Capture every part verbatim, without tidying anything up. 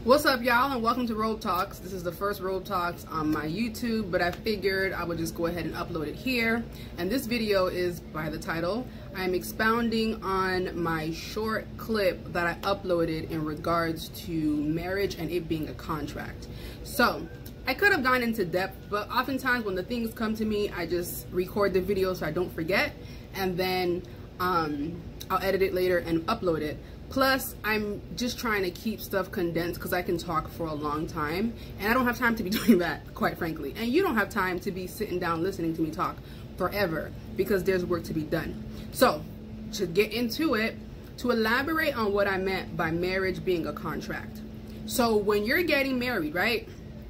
What's up, y'all, and welcome to Robe Talks. This is the first Robe Talks on my YouTube, but I figured I would just go ahead and upload it here. And this video is, by the title, I'm expounding on my short clip that I uploaded in regards to marriage and it being a contract. So I could have gone into depth, but oftentimes when the things come to me, I just record the video so I don't forget, and then um, I'll edit it later and upload it. Plus, I'm just trying to keep stuff condensed because I can talk for a long time, and I don't have time to be doing that, quite frankly. And you don't have time to be sitting down listening to me talk forever because there's work to be done. So, to get into it, to elaborate on what I meant by marriage being a contract. So, when you're getting married, right?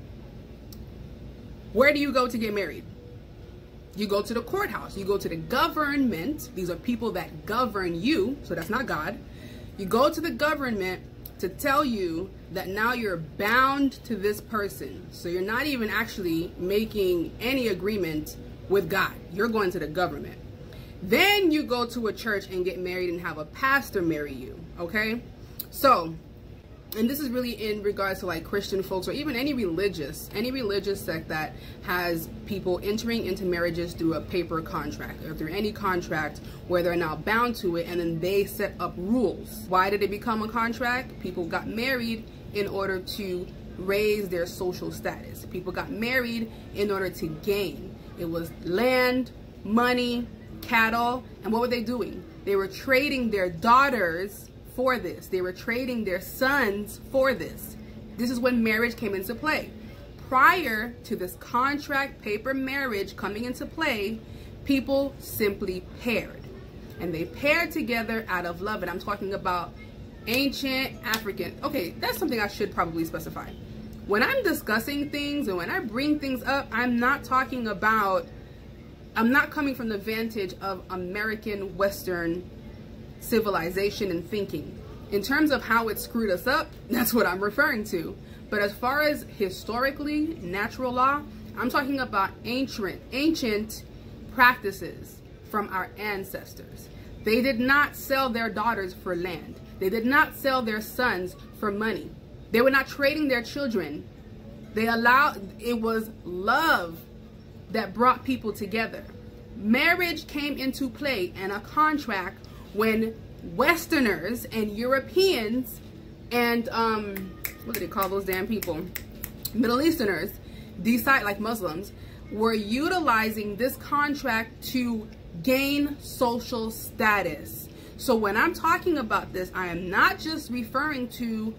Where do you go to get married? You go to the courthouse. You go to the government. These are people that govern you, so that's not God. You go to the government to tell you that now you're bound to this person. So you're not even actually making any agreement with God. You're going to the government. Then you go to a church and get married and have a pastor marry you, okay? So, and this is really in regards to like Christian folks or even any religious, any religious sect that has people entering into marriages through a paper contract or through any contract where they're now bound to it, and then they set up rules. Why did it become a contract? People got married in order to raise their social status. People got married in order to gain. It was land, money, cattle, and what were they doing? They were trading their daughters for this. They were trading their sons for this. This is when marriage came into play. Prior to this contract paper marriage coming into play, people simply paired. And they paired together out of love. And I'm talking about ancient African. Okay, that's something I should probably specify. When I'm discussing things and when I bring things up, I'm not talking about, I'm not coming from the vantage of American Western civilization and thinking. In terms of how it screwed us up, that's what I'm referring to. But as far as historically, natural law, I'm talking about ancient, ancient practices from our ancestors. They did not sell their daughters for land. They did not sell their sons for money. They were not trading their children. They allowed, it was love that brought people together. Marriage came into play and a contract when Westerners and Europeans and um, what do they call those damn people? Middle Easterners, decide like Muslims, were utilizing this contract to gain social status. So when I'm talking about this, I am not just referring to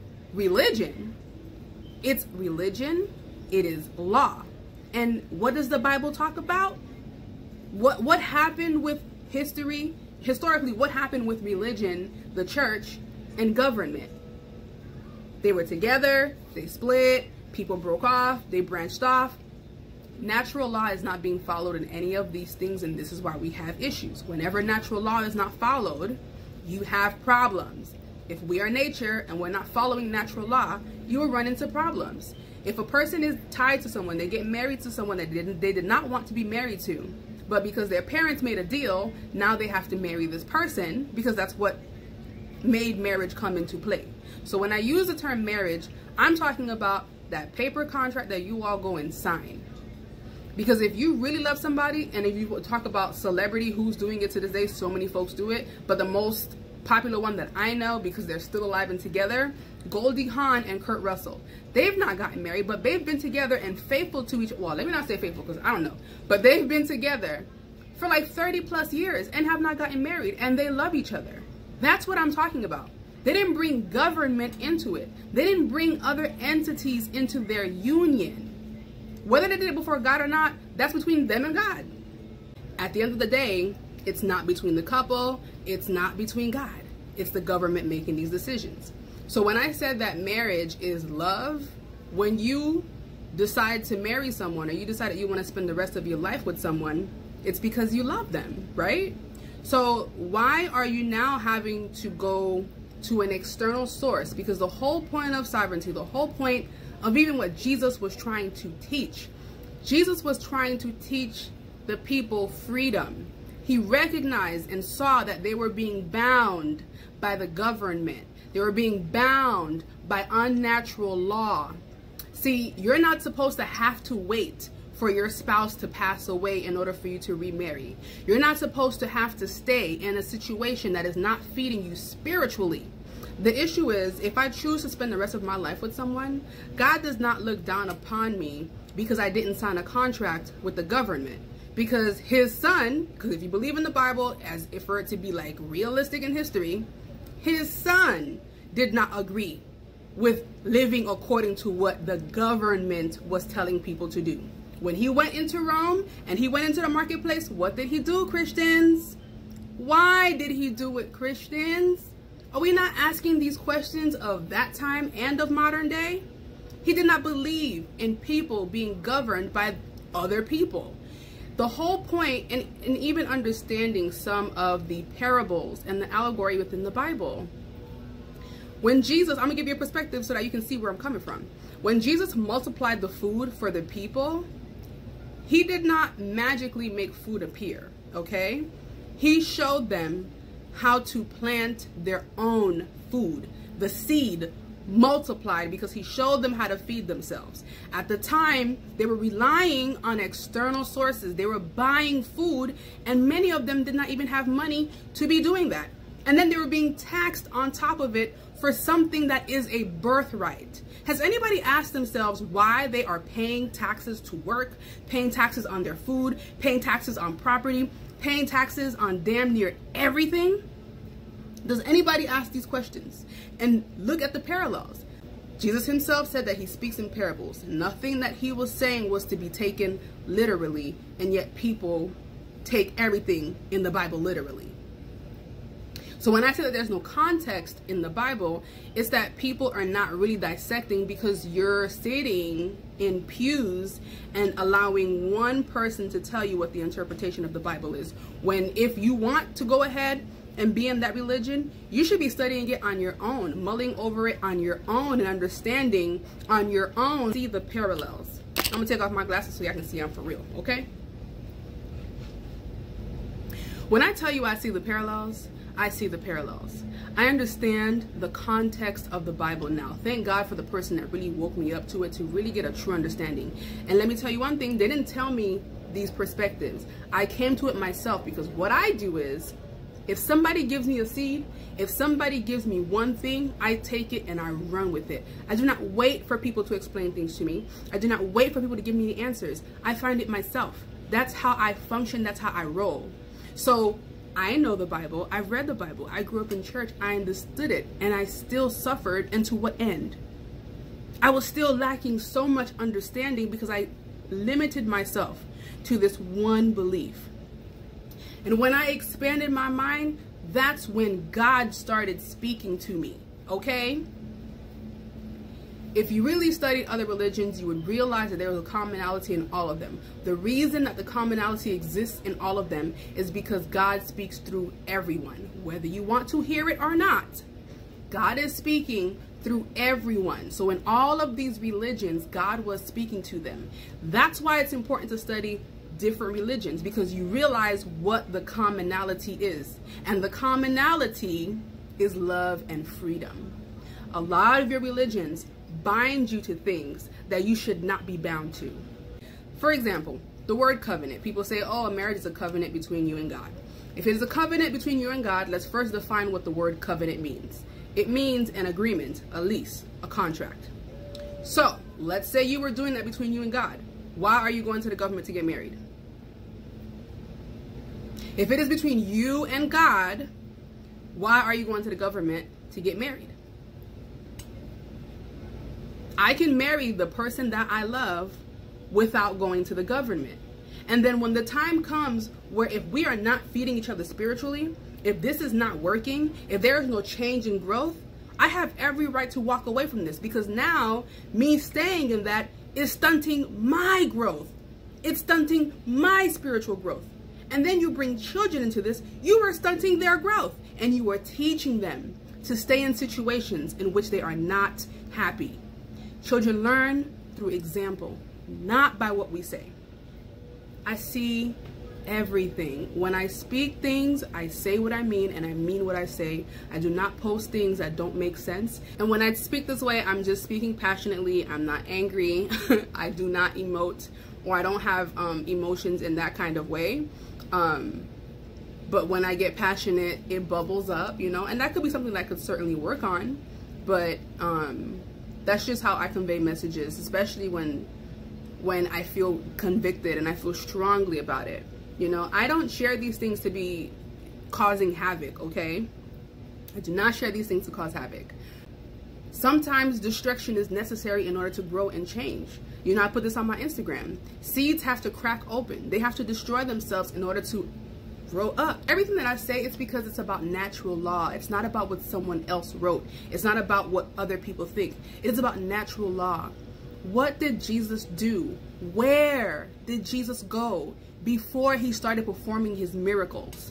religion. It's religion. It is law. And what does the Bible talk about? What what happened with history? Historically, what happened with religion, the church, and government? They were together, they split, people broke off, they branched off. Natural law is not being followed in any of these things, and this is why we have issues. Whenever natural law is not followed, you have problems. If we are nature and we're not following natural law, you will run into problems. If a person is tied to someone, they get married to someone that they didn't, they did not want to be married to, but because their parents made a deal, now they have to marry this person because that's what made marriage come into play. So when I use the term marriage, I'm talking about that paper contract that you all go and sign. Because if you really love somebody, and if you talk about celebrity who's doing it to this day, so many folks do it, but the most popular one that I know because they're still alive and together, Goldie Hawn and Kurt Russell. They've not gotten married, but they've been together and faithful to each, well, let me not say faithful because I don't know, but they've been together for like thirty plus years and have not gotten married, and they love each other. That's what I'm talking about. They didn't bring government into it. They didn't bring other entities into their union. Whether they did it before God or not, that's between them and God. At the end of the day, it's not between the couple, it's not between God. It's the government making these decisions. So when I said that marriage is love, when you decide to marry someone or you decide that you want to spend the rest of your life with someone, it's because you love them, right? So why are you now having to go to an external source? Because the whole point of sovereignty, the whole point of even what Jesus was trying to teach, Jesus was trying to teach the people freedom. He recognized and saw that they were being bound by the government, They were being bound by unnatural law. See, you're not supposed to have to wait for your spouse to pass away in order for you to remarry. You're not supposed to have to stay in a situation that is not feeding you spiritually. The issue is, if I choose to spend the rest of my life with someone, God does not look down upon me because I didn't sign a contract with the government. Because his son, because if you believe in the Bible, as if for it to be like realistic in history, his son did not agree with living according to what the government was telling people to do. When he went into Rome and he went into the marketplace, what did he do, Christians? Why did he do it, Christians? Are we not asking these questions of that time and of modern day? He did not believe in people being governed by other people. The whole point, and, and even understanding some of the parables and the allegory within the Bible, when Jesus, I'm gonna give you a perspective so that you can see where I'm coming from. When Jesus multiplied the food for the people, he did not magically make food appear, okay? He showed them how to plant their own food. The seed multiplied because he showed them how to feed themselves. At the time, they were relying on external sources. They were buying food, and many of them did not even have money to be doing that. And then they were being taxed on top of it for something that is a birthright. Has anybody asked themselves why they are paying taxes to work, paying taxes on their food, paying taxes on property, paying taxes on damn near everything? Does anybody ask these questions? And look at the parallels. Jesus himself said that he speaks in parables. Nothing that he was saying was to be taken literally, and yet people take everything in the Bible literally. So when I say that there's no context in the Bible, it's that people are not really dissecting because you're sitting in pews and allowing one person to tell you what the interpretation of the Bible is. When if you want to go ahead and be in that religion, you should be studying it on your own, mulling over it on your own and understanding on your own. See the parallels. I'm gonna take off my glasses so y'all can see I'm for real, okay? When I tell you I see the parallels, I see the parallels. I understand the context of the Bible now. Thank God for the person that really woke me up to it to really get a true understanding. And let me tell you one thing, they didn't tell me these perspectives. I came to it myself because what I do is, if somebody gives me a seed, if somebody gives me one thing, I take it and I run with it. I do not wait for people to explain things to me. I do not wait for people to give me the answers. I find it myself. That's how I function. That's how I roll. So I know the Bible. I've read the Bible. I grew up in church. I understood it, and I still suffered. And to what end? I was still lacking so much understanding because I limited myself to this one belief. And when I expanded my mind, that's when God started speaking to me, okay? If you really studied other religions, you would realize that there was a commonality in all of them. The reason that the commonality exists in all of them is because God speaks through everyone. Whether you want to hear it or not, God is speaking through everyone. So in all of these religions, God was speaking to them. That's why it's important to study different religions, because you realize what the commonality is. And the commonality is love and freedom. A lot of your religions bind you to things that you should not be bound to. For example, the word covenant. People say, oh, a marriage is a covenant between you and God. If it is a covenant between you and God, let's first define what the word covenant means. It means an agreement, a lease, a contract. So let's say you were doing that between you and God. Why are you going to the government to get married? If it is between you and God, why are you going to the government to get married? I can marry the person that I love without going to the government. And then when the time comes where if we are not feeding each other spiritually, if this is not working, if there is no change in growth, I have every right to walk away from this, because now me staying in that is stunting my growth. It's stunting my spiritual growth. And then you bring children into this, you are stunting their growth, and you are teaching them to stay in situations in which they are not happy. Children learn through example, not by what we say. I see everything. When I speak things, I say what I mean, and I mean what I say. I do not post things that don't make sense. And when I speak this way, I'm just speaking passionately. I'm not angry. I do not emote, or I don't have um, emotions in that kind of way. Um, but when I get passionate, it bubbles up, you know, and that could be something that I could certainly work on. But um, that's just how I convey messages, especially when when I feel convicted and I feel strongly about it. You know, I don't share these things to be causing havoc, okay? I do not share these things to cause havoc. Sometimes destruction is necessary in order to grow and change. You know, I put this on my Instagram. Seeds have to crack open. They have to destroy themselves in order to grow up. Everything that I say, it's because it's about natural law. It's not about what someone else wrote. It's not about what other people think. It's about natural law. What did Jesus do? Where did Jesus go before he started performing his miracles?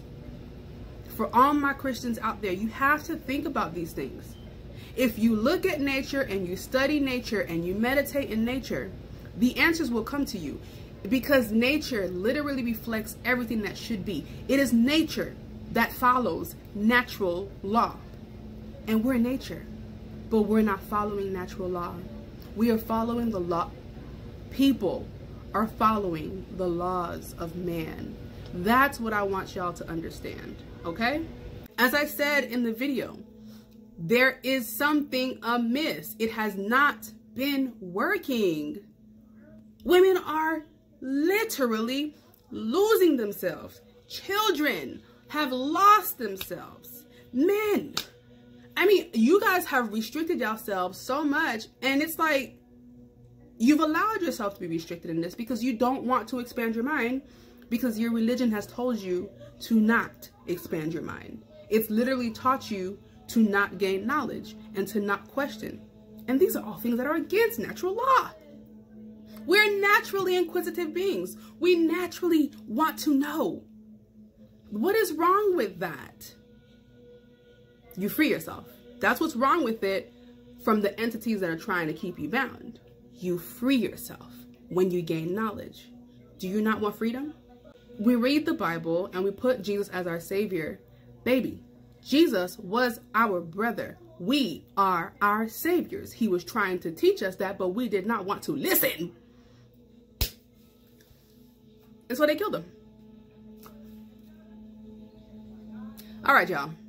For all my Christians out there, you have to think about these things. If you look at nature and you study nature and you meditate in nature, the answers will come to you, because nature literally reflects everything that should be. It is nature that follows natural law. And we're nature, but we're not following natural law. We are following the law. People are following the laws of man. That's what I want y'all to understand, okay? As I said in the video, there is something amiss. It has not been working. Women are literally losing themselves. Children have lost themselves. Men, I mean, you guys have restricted yourselves so much, and it's like you've allowed yourself to be restricted in this because you don't want to expand your mind, because your religion has told you to not expand your mind. It's literally taught you to not gain knowledge and to not question. And these are all things that are against natural law. We're naturally inquisitive beings. We naturally want to know. What is wrong with that? You free yourself. That's what's wrong with it from the entities that are trying to keep you bound. You free yourself when you gain knowledge. Do you not want freedom? We read the Bible and we put Jesus as our Savior. Baby, Jesus was our brother. We are our saviors. He was trying to teach us that, but we did not want to listen. And so they killed him. All right, y'all.